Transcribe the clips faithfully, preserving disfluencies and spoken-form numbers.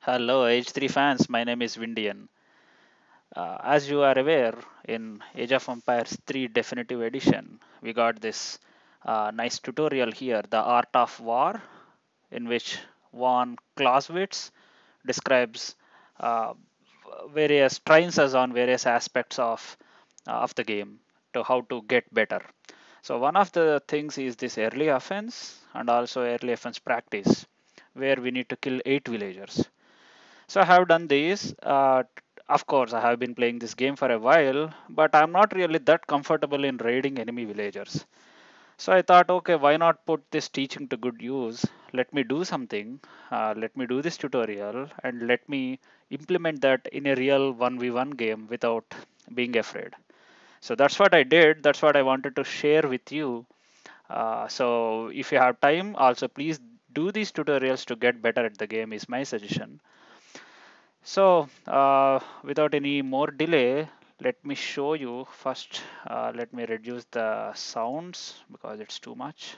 Hello, H three fans. My name is Vindian. Uh, as you are aware, in Age of Empires three Definitive Edition, we got this uh, nice tutorial here, The Art of War, in which von Clausewitz describes uh, various, trains us on various aspects of, uh, of the game to how to get better. So one of the things is this early offense and also early offense practice, where we need to kill eight villagers. So I have done this. Uh, of course, I have been playing this game for a while, but I'm not really that comfortable in raiding enemy villagers. So I thought, okay, why not put this teaching to good use? Let me do something. Uh, let me do this tutorial and let me implement that in a real one v one game without being afraid. So that's what I did. That's what I wanted to share with you. Uh, so if you have time, also please do these tutorials to get better at the game is my suggestion. So uh, without any more delay, let me show you first. Uh, let me reduce the sounds because it's too much.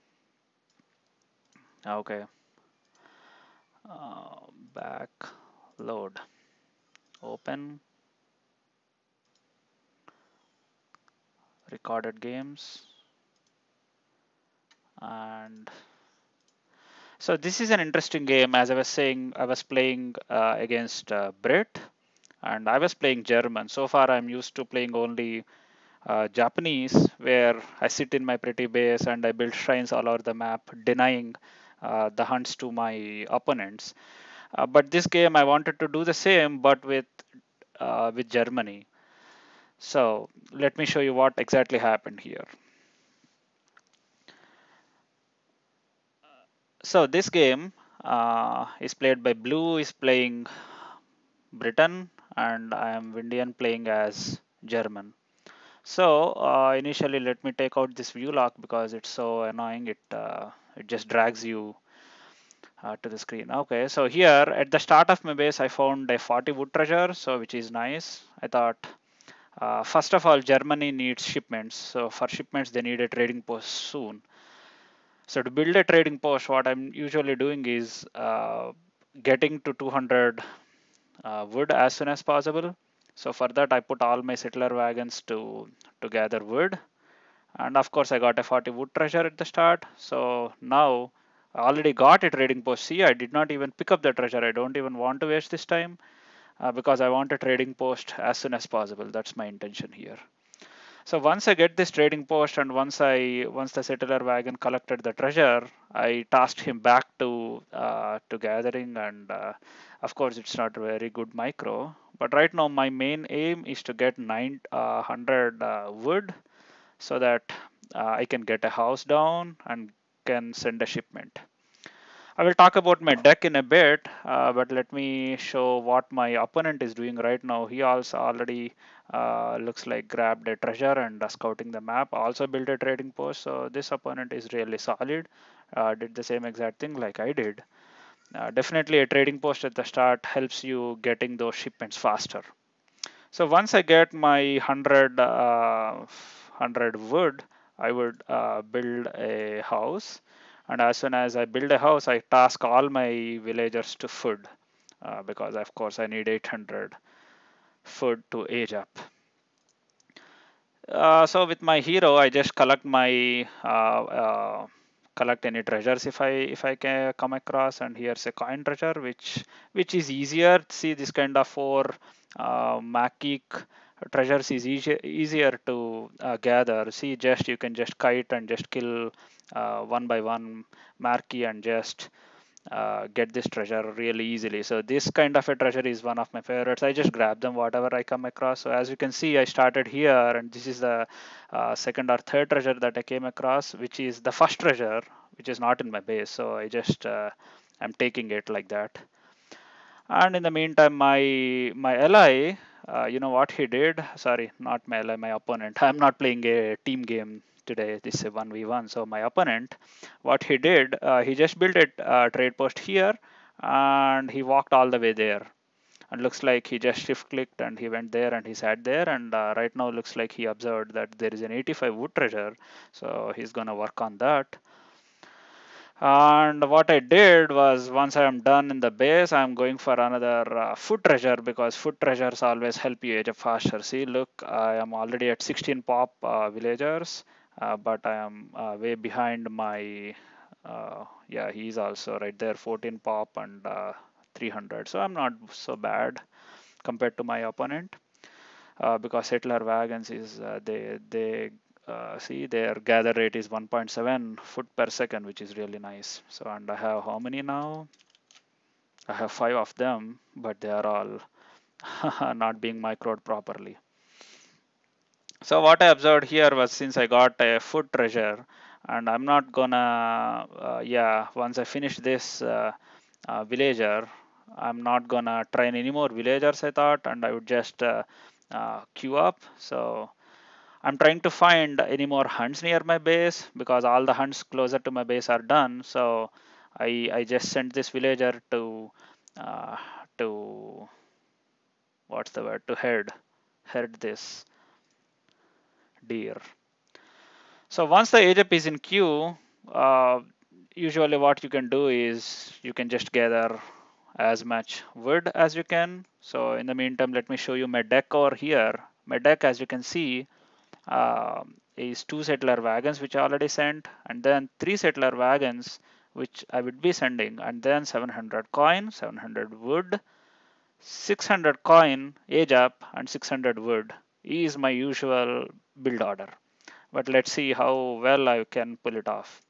Okay, uh, back, load, open, recorded games, and so this is an interesting game. As I was saying, I was playing uh, against uh, Brit, and I was playing German. So far, I'm used to playing only uh, Japanese, where I sit in my pretty base and I build shrines all over the map, denying uh, the hunts to my opponents. Uh, but this game, I wanted to do the same, but with uh, with Germany. So let me show you what exactly happened here. So this game uh, is played by Blue is playing Britain, and I am Vindian playing as German. So uh, initially, let me take out this view lock because it's so annoying. It uh, it just drags you uh, to the screen. Okay, so here at the start of my base, I found a forty wood treasure, so which is nice. I thought, uh, first of all, Germany needs shipments. So for shipments, they need a trading post soon. So to build a trading post, what I'm usually doing is uh, getting to two hundred uh, wood as soon as possible. So for that, I put all my settler wagons to to gather wood, and of course I got a forty wood treasure at the start. So now I already got a trading post. See, I did not even pick up the treasure. I don't even want to waste this time uh, because I want a trading post as soon as possible. That's my intention here. So once I get this trading post and once I once the settler wagon collected the treasure, I tasked him back to uh, to gathering, and uh, of course it's not a very good micro. But right now my main aim is to get nine uh, hundred uh, wood so that uh, I can get a house down and can send a shipment. I will talk about my deck in a bit, uh, but let me show what my opponent is doing right now. He also already uh, looks like grabbed a treasure and uh, scouting the map. Also built a trading post. So this opponent is really solid. Uh, did the same exact thing like I did. Uh, definitely a trading post at the start helps you getting those shipments faster. So once I get my one hundred, uh, one hundred wood, I would uh, build a house. And as soon as I build a house, I task all my villagers to food uh, because, of course, I need eight hundred food to age up. Uh, so with my hero, I just collect my uh, uh, collect any treasures if I if I can come across, and here's a coin treasure which which is easier. See this kind of four uh, Makic treasures is easier easier to uh, gather. See, just you can just kite and just kill uh, one by one Marquis and just uh, get this treasure really easily. So this kind of a treasure is one of my favorites. I just grab them whatever I come across. So as you can see, I started here, and this is the uh, second or third treasure that I came across, which is the first treasure, which is not in my base. So I just uh, I'm taking it like that. And in the meantime, my my ally, uh, you know what he did? Sorry, not my ally, my opponent. I'm not playing a team game today. This is a one v one. So my opponent, what he did, uh, he just built a uh, trade post here, and he walked all the way there. And looks like he just shift clicked and he went there and he sat there. And uh, right now looks like he observed that there is an eighty-five wood treasure. So he's gonna work on that. And what I did was, once I am done in the base, I'm going for another uh, food treasure, because food treasures always help you age up faster. See, look, I am already at sixteen pop uh, villagers, uh, but I am uh, way behind my, uh, yeah, he's also right there, fourteen pop and uh, three hundred. So I'm not so bad compared to my opponent, uh, because settler wagons is, uh, they, they uh, see their gather rate is one point seven foot per second, which is really nice. So, and I have how many now? I have five of them, but they are all not being microed properly. So what I observed here was, since I got a food treasure, and I'm not gonna, uh, yeah, once I finish this uh, uh, villager, I'm not gonna train any more villagers, I thought, and I would just uh, uh, queue up. So I'm trying to find any more hunts near my base, because all the hunts closer to my base are done. So I I just sent this villager to uh, to what's the word, to head head this deer. So once the age up is in queue, uh, usually what you can do is you can just gather as much wood as you can. So in the meantime, let me show you my deck over here. My deck, as you can see, uh, is two settler wagons which I already sent, and then three settler wagons which I would be sending, and then seven hundred coin, seven hundred wood, six hundred coin age up, and six hundred wood is my usual build order. But let's see how well I can pull it off.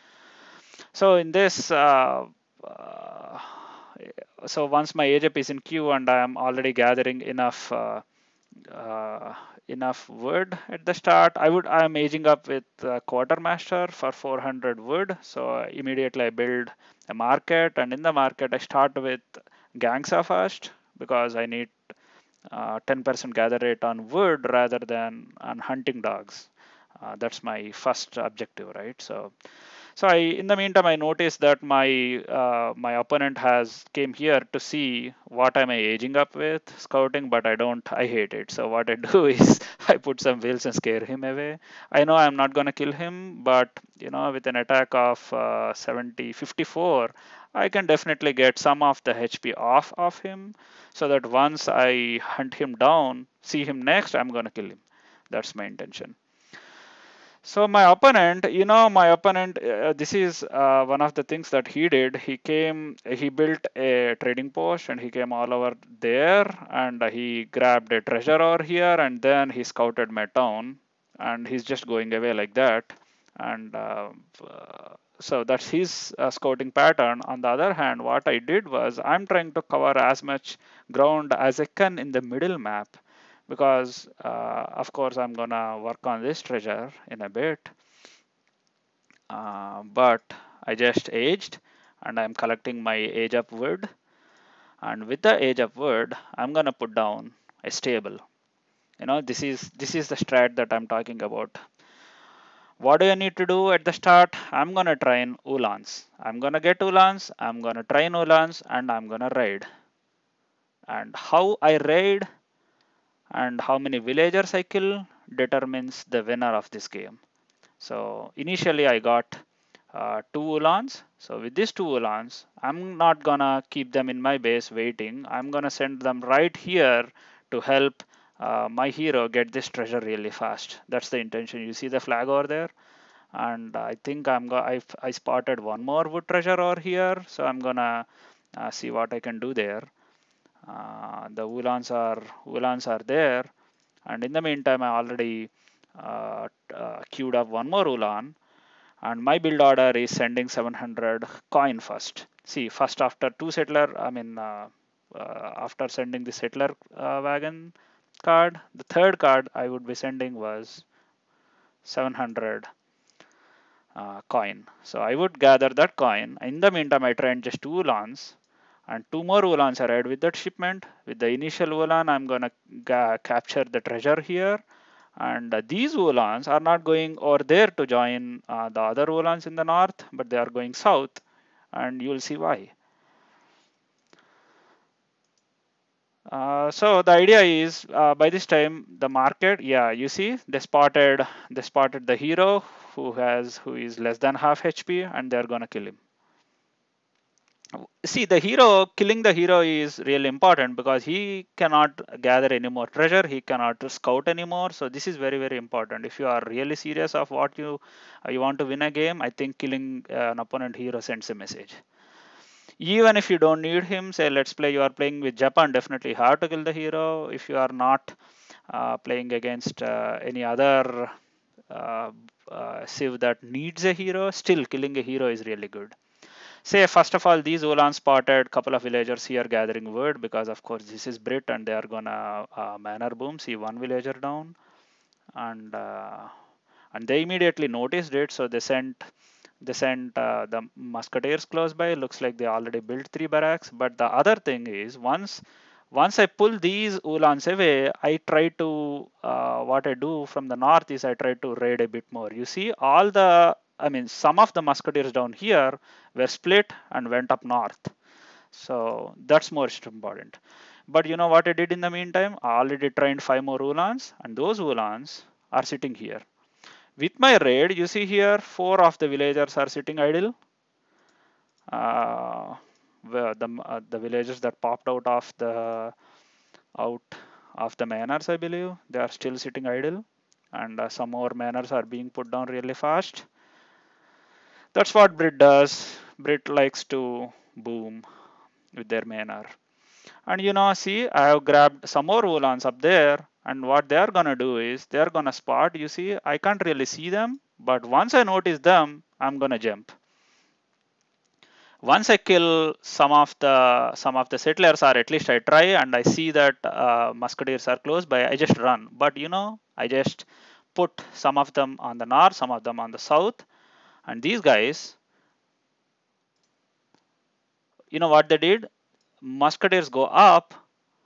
So in this, uh, uh, so once my age up is in queue and I am already gathering enough uh, uh, enough wood at the start, I would I am aging up with uh, quartermaster for four hundred wood. So immediately I build a market, and in the market I start with gangsta first, because I need uh, ten percent gather rate on wood rather than on hunting dogs. Uh, that's my first objective, right? So so I, in the meantime, I noticed that my uh, my opponent has came here to see what am I aging up with scouting, but I don't. I hate it. So what I do is I put some wheels and scare him away. I know I'm not gonna kill him, but you know, with an attack of uh, seventy, fifty-four, I can definitely get some of the H P off of him, so that once I hunt him down, see him next, I'm gonna kill him. That's my intention. So my opponent, you know, my opponent, uh, this is uh, one of the things that he did. He came, he built a trading post, and he came all over there, and he grabbed a treasure over here, and then he scouted my town, and he's just going away like that. And uh, uh, so that's his uh, scouting pattern. On the other hand, what I did was, I'm trying to cover as much ground as I can in the middle map, because uh, of course I'm gonna work on this treasure in a bit, uh, but I just aged, and I'm collecting my age up wood, and with the age up wood I'm gonna put down a stable. You know, this is this is the strat that I'm talking about. What do I need to do at the start? I'm gonna train Ulans. I'm gonna get Ulans, I'm gonna train Ulans, and I'm gonna raid. And how I raid and how many villagers I kill determines the winner of this game. So initially I got uh, two Ulans. So with these two Ulans, I'm not gonna keep them in my base waiting. I'm gonna send them right here to help uh, my hero get this treasure really fast. That's the intention. You see the flag over there? And I think I'm go I, I spotted one more wood treasure over here. So I'm gonna uh, see what I can do there. Uh, the Ulans are Ulans are there, and in the meantime I already uh, uh, queued up one more Ulan, and my build order is sending seven hundred coin first. See, first after two settler, I mean, uh, uh, after sending the settler uh, wagon card, the third card I would be sending was seven hundred uh, coin. So I would gather that coin. In the meantime, I trained just two Ulans, and two more Ulans are added with that shipment. With the initial Ulan, I'm gonna capture the treasure here, and uh, these Ulans are not going over there to join uh, the other Ulans in the north, but they are going south, and you'll see why. Uh, so the idea is, uh, by this time the market, yeah, you see they spotted they spotted the hero who has who is less than half H P, and they're gonna kill him. See, the hero, killing the hero is really important because he cannot gather any more treasure, he cannot scout anymore. So this is very, very important. If you are really serious of what you uh, you want to win a game, I think killing uh, an opponent hero sends a message. Even if you don't need him, say let's play, you are playing with Japan, definitely hard to kill the hero. If you are not uh, playing against uh, any other uh, uh, civ that needs a hero, still killing a hero is really good. Say, first of all, these Ulan spotted couple of villagers here gathering wood because, of course, this is Brit and they are gonna uh, manor boom. See, one villager down, and uh, and they immediately noticed it, so they sent they sent uh, the musketeers close by. Looks like they already built three barracks. But the other thing is, once once I pull these Ulans away, I try to uh, what I do from the north is I try to raid a bit more. You see, all the I mean, some of the musketeers down here were split and went up north. So that's more important. But you know what I did in the meantime? I already trained five more Ulans, and those Ulans are sitting here. With my raid, you see here, four of the villagers are sitting idle. Uh, the uh, the villagers that popped out of the out of the manors, I believe, they are still sitting idle, and uh, some more manors are being put down really fast. That's what Brit does. Brit likes to boom with their manor. And you know, see, I have grabbed some more Wolans up there, and what they are gonna do is they are gonna spot. You see, I can't really see them, but once I notice them, I'm gonna jump. Once I kill some of the some of the settlers, or at least I try, and I see that uh, musketeers are close by, I just run. But you know, I just put some of them on the north, some of them on the south, and these guys, you know what they did? Musketeers go up.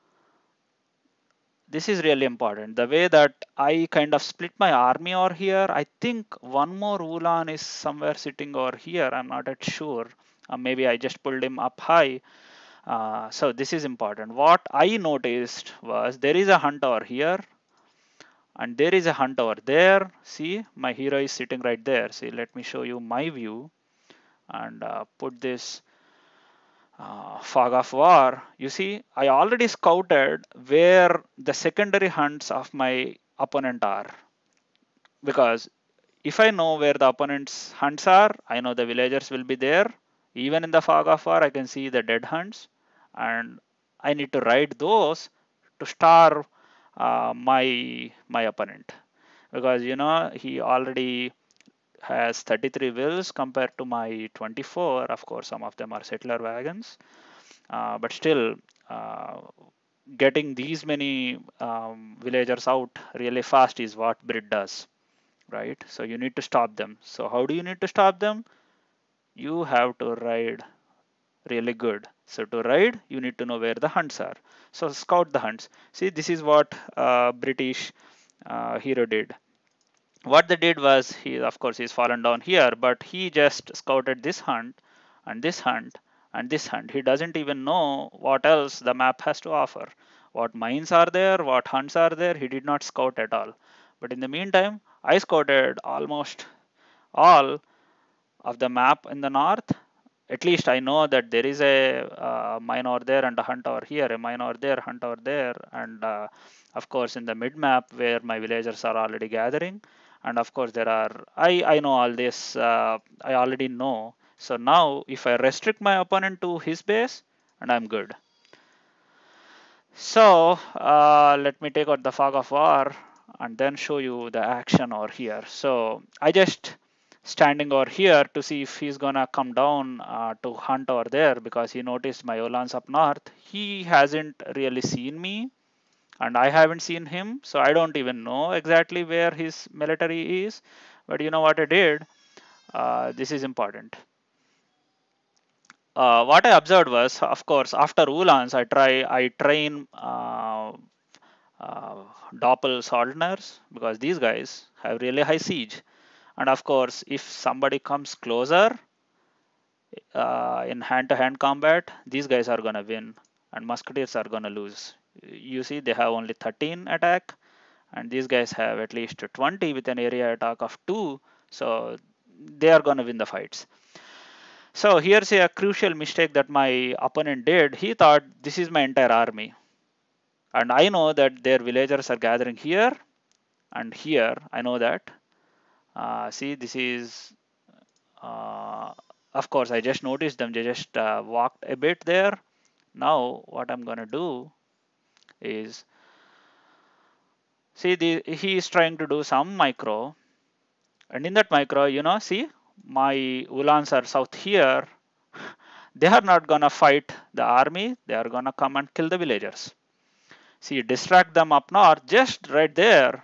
This is really important. The way that I kind of split my army over here, I think one more Ulan is somewhere sitting over here. I'm not at sure. Uh, maybe I just pulled him up high. Uh, so this is important. What I noticed was there is a hunt over here and there is a hunt over there. See, my hero is sitting right there. See, let me show you my view and uh, put this uh, fog of war. You see, I already scouted where the secondary hunts of my opponent are, because if I know where the opponent's hunts are, I know the villagers will be there. Even in the fog of war, I can see the dead hunts, and I need to ride those to starve uh, my my opponent, because you know he already has thirty-three wills compared to my twenty-four. Of course, some of them are settler wagons, uh, but still, uh, getting these many um, villagers out really fast is what Brit does, right? So you need to stop them. So how do you need to stop them? You have to ride really good. So to ride, you need to know where the hunts are. So scout the hunts. See, this is what uh, British uh, hero did. What they did was, he of course he's fallen down here, but he just scouted this hunt and this hunt and this hunt. He doesn't even know what else the map has to offer. What mines are there, what hunts are there, he did not scout at all. But in the meantime, I scouted almost all of the map in the north. At least I know that there is a uh, mine over there and a hunt over here, a mine over there, hunt over there, and uh, of course in the mid map where my villagers are already gathering, and of course there are. I I know all this. Uh, I already know. So now if I restrict my opponent to his base, and I'm good. So uh, let me take out the fog of war and then show you the action over here. So I just standing over here to see if he's gonna come down uh, to hunt over there, because he noticed my Olans up north. He hasn't really seen me and I haven't seen him, so I don't even know exactly where his military is. But you know what I did? Uh, this is important. Uh, what I observed was, of course, after Ulans, I try I train uh, uh, Doppel Soldners, because these guys have really high siege. And of course, if somebody comes closer uh, in hand-to-hand combat, these guys are gonna win, and musketeers are gonna lose. You see, they have only thirteen attack, and these guys have at least twenty with an area attack of two, so they are gonna win the fights. So here's a crucial mistake that my opponent did. He thought this is my entire army. And I know that their villagers are gathering here and here. I know that. Uh, see, this is, uh, of course, I just noticed them. They just uh, walked a bit there. Now, what I'm going to do is, see, the, he is trying to do some micro. And in that micro, you know, see, my Ulans are south here. They are not going to fight the army. They are going to come and kill the villagers. See, distract them up north, just right there.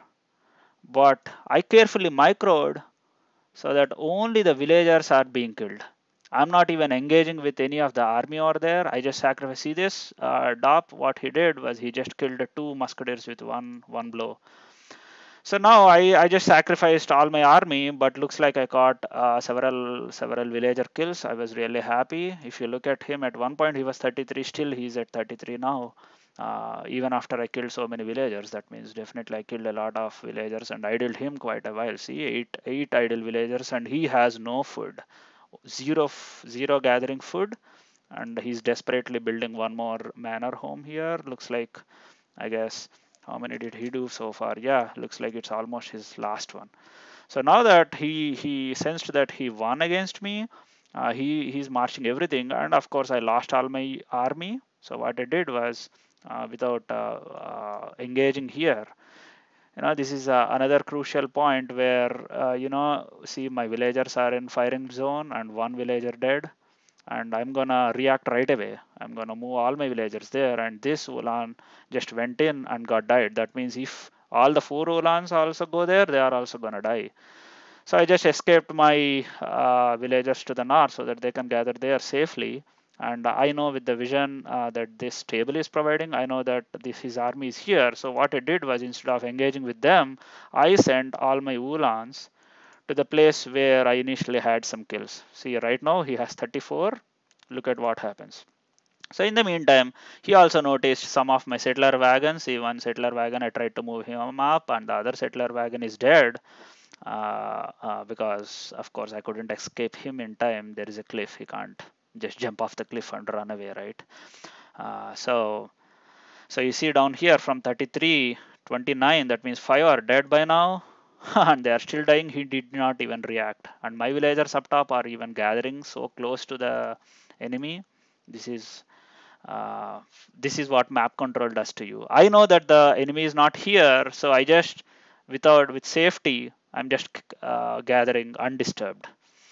But I carefully microed so that only the villagers are being killed. I'm not even engaging with any of the army over there. I just sacrifice. See this uh, Dop, what he did was he just killed two musketeers with one one blow. So now I, I just sacrificed all my army, but looks like I caught uh, several several villager kills. I was really happy. If you look at him, at one point he was thirty-three, still he's at thirty-three now. Uh, even after I killed so many villagers, that means definitely I killed a lot of villagers and idled him quite a while. See, eight eight idle villagers and he has no food, zero zero gathering food, and he's desperately building one more manor home here. Looks like, I guess, how many did he do so far? Yeah, looks like it's almost his last one. So now that he he sensed that he won against me, uh, he he's marching everything, and of course I lost all my army. So what I did was, uh, without uh, uh, engaging here, you know, this is uh, another crucial point where, uh, you know, see, my villagers are in firing zone and one villager dead, and I'm gonna react right away. I'm gonna move all my villagers there, and this Ulan just went in and got died. That means if all the four Ulans also go there, they are also gonna die. So I just escaped my uh, villagers to the north so that they can gather there safely. And I know with the vision uh, that this table is providing, I know that this his army is here. So what I did was, instead of engaging with them, I sent all my Ulans to the place where I initially had some kills. See, right now he has thirty-four. Look at what happens. So in the meantime, he also noticed some of my settler wagons. See, one settler wagon, I tried to move him up, and the other settler wagon is dead, uh, uh, because, of course, I couldn't escape him in time. There is a cliff. He can't just jump off the cliff and run away, right? Uh, so, so you see down here from thirty-three, twenty-nine, that means five are dead by now. And they are still dying. He did not even react. And my villagers up top are even gathering so close to the enemy. This is uh, this is what map control does to you. I know that the enemy is not here, so I just, without with safety, I'm just uh, gathering undisturbed.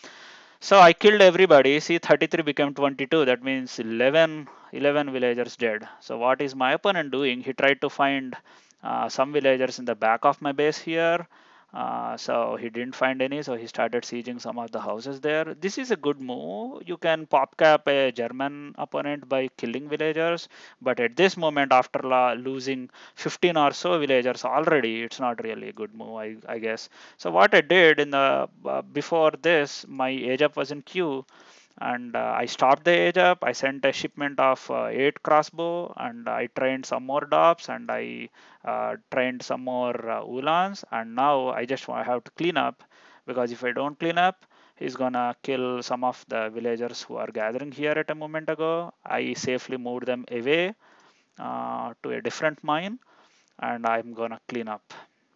So I killed everybody. See, thirty-three became twenty-two. That means eleven, eleven villagers dead. So what is my opponent doing? He tried to find uh, some villagers in the back of my base here. Uh, so he didn't find any. So he started sieging some of the houses there. This is a good move. You can pop cap a German opponent by killing villagers. But at this moment, after losing fifteen or so villagers already, it's not really a good move, I, I guess. So what I did in the uh, before this, my age up was in queue, and uh, I stopped the age up. I sent a shipment of uh, eight crossbow, and I trained some more dops, and I uh, trained some more uh, ulans, and now I just want to have to clean up, because if I don't clean up, he's gonna kill some of the villagers who are gathering here at a moment ago. I safely moved them away uh, to a different mine, and I'm gonna clean up.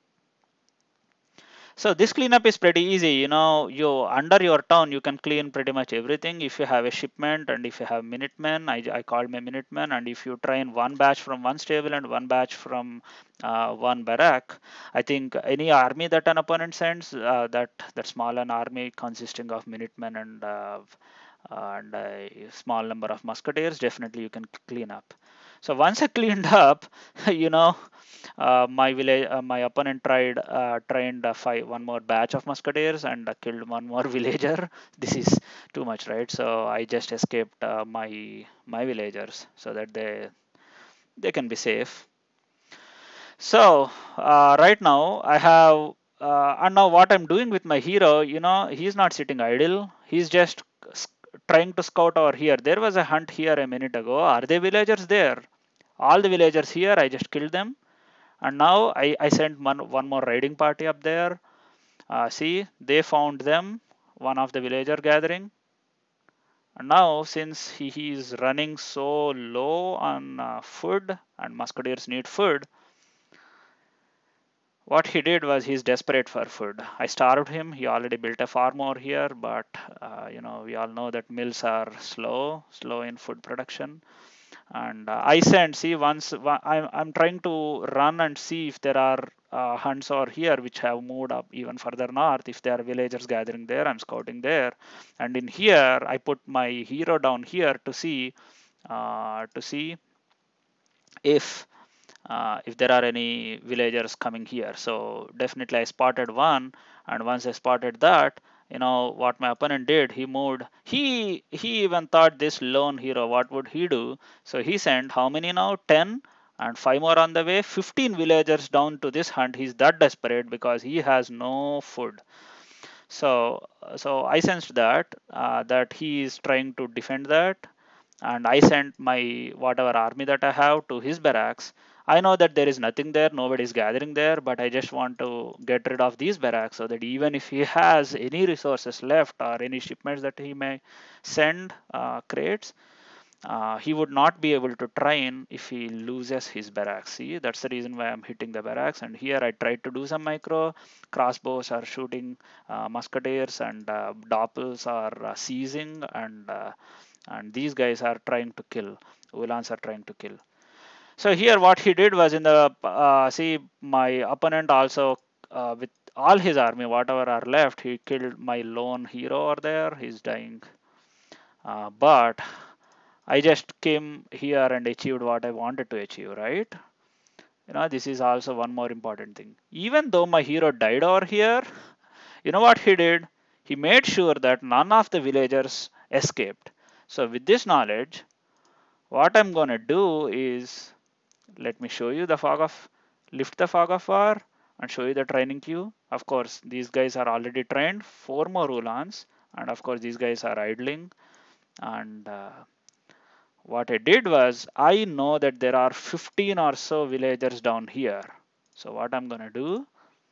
So this cleanup is pretty easy. You know, you under your town you can clean pretty much everything. If you have a shipment and if you have Minutemen, I, I called my Minutemen, and if you train one batch from one stable and one batch from uh, one barrack, I think any army that an opponent sends, uh, that that small an army consisting of Minutemen and uh, and a small number of musketeers, definitely you can clean up. So once I cleaned up, you know, uh, my village, uh, my opponent tried uh, trained uh, five one more batch of musketeers and uh, killed one more villager. This is too much, right? So I just escaped uh, my my villagers so that they they can be safe. So uh, right now I have, uh, and now what I'm doing with my hero, you know, he's not sitting idle. He's just trying to scout over here. There was a hunt here a minute ago. Are there villagers there? All the villagers here, I just killed them. And now I, I sent one, one more raiding party up there. Uh, see, they found them, one of the villager gathering. And now, since he, he is running so low on uh, food and musketeers need food, what he did was he's desperate for food. I starved him. He already built a farm over here, but uh, you know, we all know that mills are slow, slow in food production. And uh, I sent, see, once I'm, I'm trying to run and see if there are uh, hunts over here which have moved up even further north. If there are villagers gathering there, I'm scouting there. And in here, I put my hero down here to see, uh, to see if uh, if there are any villagers coming here. So definitely I spotted one, and once I spotted that, you know what my opponent did, he moved, he he even thought this lone hero, what would he do? So he sent how many now? ten, and five more on the way, fifteen villagers down to this hunt. He's that desperate because he has no food. So so I sensed that uh, that he is trying to defend that, and I sent my whatever army that I have to his barracks. I know that there is nothing there, nobody is gathering there, but I just want to get rid of these barracks so that even if he has any resources left or any shipments that he may send uh, crates, uh, he would not be able to train if he loses his barracks. See, that's the reason why I'm hitting the barracks. And here I tried to do some micro. Crossbows are shooting uh, musketeers, and uh, doppels are uh, seizing, and uh, and these guys are trying to kill. Ulans are trying to kill. So here what he did was in the uh, see my opponent also uh, with all his army whatever are left, he killed my lone hero over there. He's dying. Uh, but I just came here and achieved what I wanted to achieve, right? You know, this is also one more important thing. Even though my hero died over here, you know what he did? He made sure that none of the villagers escaped. So with this knowledge, what I'm gonna do is, let me show you the fog of, lift the fog of war and show you the training queue. Of course, these guys are already trained, four more Ulans, and of course these guys are idling. And uh, what I did was, I know that there are fifteen or so villagers down here. So what I'm gonna do,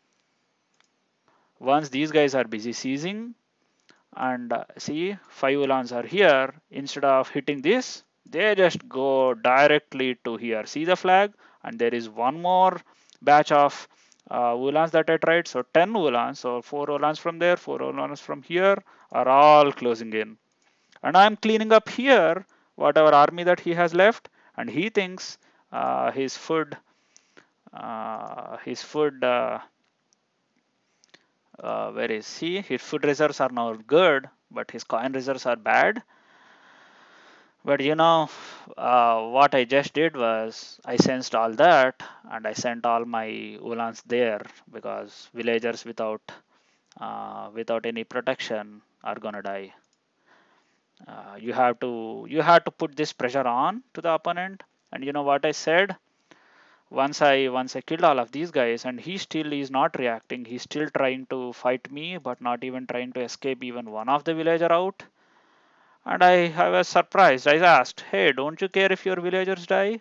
once these guys are busy seizing, and uh, see five Ulans are here, instead of hitting this, they just go directly to here. See the flag? And there is one more batch of uh, Ulans that I tried. So ten Ulans, so four Ulans from there, four Ulans from here are all closing in. And I'm cleaning up here whatever army that he has left, and he thinks uh, his food uh, his food uh, uh, where is he, his food reserves are now good, but his coin reserves are bad. But you know uh, what I just did was, I sensed all that and I sent all my Ulans there, because villagers without uh, without any protection are gonna die. Uh, you have to you have to put this pressure on to the opponent. And you know what I said? Once I once I killed all of these guys, and he still is not reacting. He's still trying to fight me, but not even trying to escape even one of the villager out. And I, I was surprised. I asked, "Hey, don't you care if your villagers die?"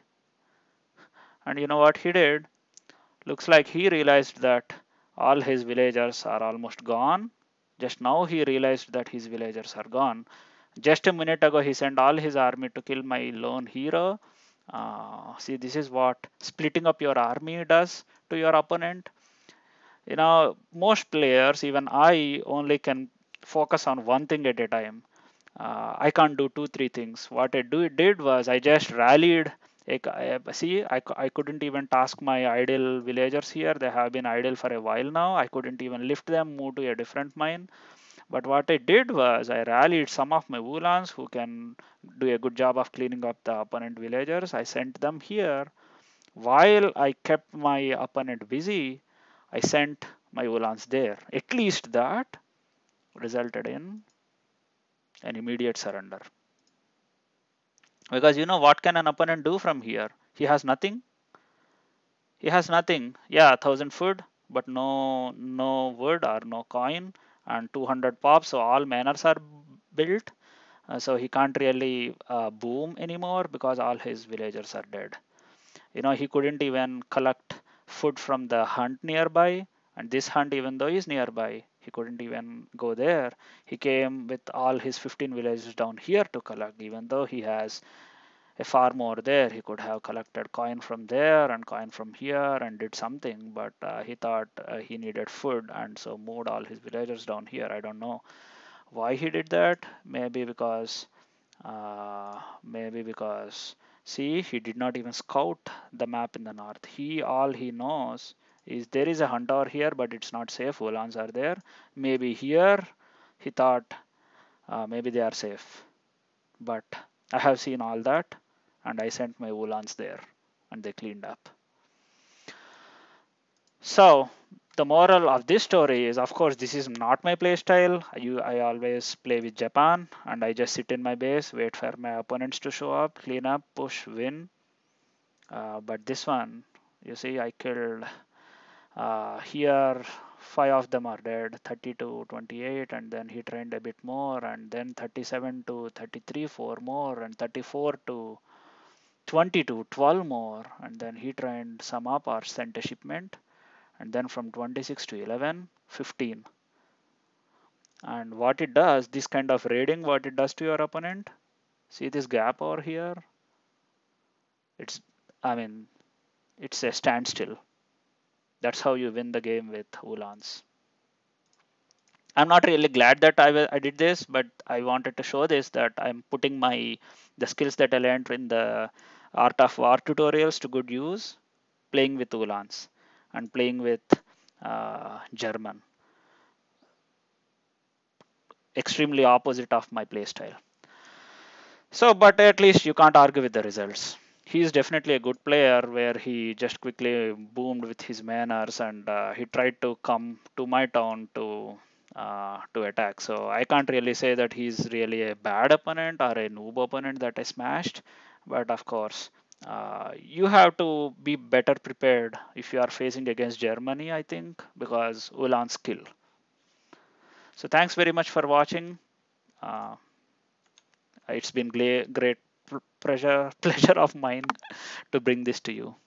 And you know what he did? Looks like he realized that all his villagers are almost gone. Just now he realized that his villagers are gone. Just a minute ago, he sent all his army to kill my lone hero. Uh, see, this is what splitting up your army does to your opponent. You know, most players, even I, only can focus on one thing at a time. Uh, I can't do two, three things. What I do, did was I just rallied. See, I, I couldn't even task my idle villagers here. They have been idle for a while now. I couldn't even lift them, move to a different mine. But what I did was I rallied some of my Ulans who can do a good job of cleaning up the opponent villagers. I sent them here. While I kept my opponent busy, I sent my Ulans there. At least that resulted in an immediate surrender. Because you know what can an opponent do from here? He has nothing. He has nothing. Yeah, thousand food, but no no wood or no coin, and two hundred pops. So all manners are built. Uh, so he can't really uh, boom anymore because all his villagers are dead. You know, he couldn't even collect food from the hunt nearby, and this hunt, even though is nearby, He couldn't even go there. He came with all his fifteen villages down here to collect, even though he has a far more there. He could have collected coin from there and coin from here and did something, but uh, he thought uh, he needed food and so moved all his villagers down here. I don't know why he did that. Maybe because uh, maybe because see, he did not even scout the map in the north. He all he knows is there is a hunter here, but it's not safe. Ulans are there. Maybe here he thought uh, maybe they are safe, but I have seen all that, and I sent my Ulans there, and they cleaned up. So the moral of this story is, of course, this is not my play style. You, I always play with Japan, and I just sit in my base, wait for my opponents to show up, clean up, push, win. Uh, but this one, you see, I killed uh, here. Five of them are dead, thirty to twenty-eight, and then he trained a bit more, and then thirty-seven to thirty-three, four more, and thirty-four to twenty-two, twelve more, and then he trained some up or sent a shipment, and then from twenty-six to eleven, fifteen. And what it does, this kind of raiding, what it does to your opponent, see this gap over here, it's, I mean, it's a standstill. That's how you win the game with Ulans. I'm not really glad that I, I did this, but I wanted to show this, that I'm putting my the skills that I learned in the Art of War tutorials to good use, playing with Ulans and playing with uh, German. Extremely opposite of my playstyle. So, but at least you can't argue with the results. He is definitely a good player where he just quickly boomed with his manners, and uh, he tried to come to my town to uh, to attack. So I can't really say that he's really a bad opponent or a noob opponent that I smashed. But of course, uh, you have to be better prepared if you are facing against Germany, I think, because Ulan's skill. So thanks very much for watching. Uh, it's been great pleasure pleasure of mine to bring this to you.